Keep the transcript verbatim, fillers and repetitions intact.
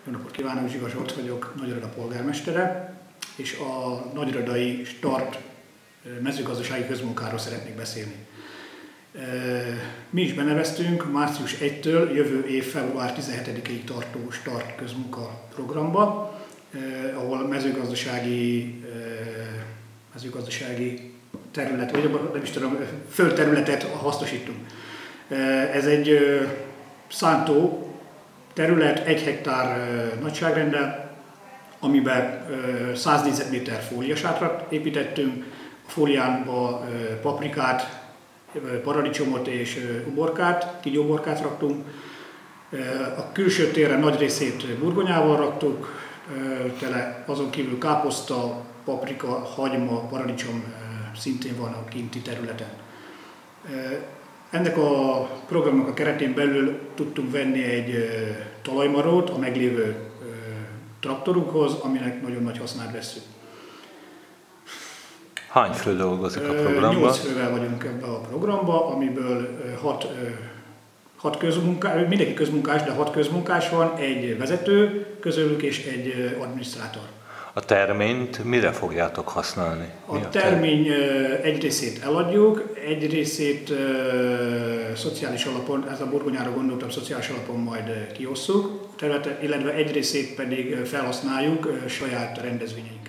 Jó napot kívánok, Zsiga Zsolt vagyok, Nagyrada polgármestere, és a nagyradai Start mezőgazdasági közmunkáról szeretnék beszélni. Mi is beneveztünk március elsejétől jövő év február tizenhetedikéig tartó Start közmunka programba, ahol mezőgazdasági, mezőgazdasági terület, vagy nem is tudom, földterületet hasznosítunk. Ez egy szántó terület, egy hektár nagyságrendel, amiben száz négyzetméter fóliasátrat építettünk, a fóliánba paprikát, paradicsomot és uborkát, kígyóuborkát raktunk. A külső térre nagy részét burgonyával raktuk, tele azon kívül káposzta, paprika, hagyma, paradicsom szintén van a kinti területen. Ennek a programnak a keretén belül tudtunk venni egy talajmarót a meglévő traktorunkhoz, aminek nagyon nagy hasznát vesszük. Hány fő dolgozik a programban? nyolc fővel vagyunk ebben a programban, amiből hat, hat közmunkás, mindenki közmunkás, de hat közmunkás van, egy vezető közülük és egy adminisztrátor. A terményt mire fogjátok használni? A, a termény egy részét eladjuk, egy részét uh, szociális alapon, ez a burgonyára gondoltam, szociális alapon majd kiosszuk, illetve egy részét pedig felhasználjuk uh, saját rendezvényeink.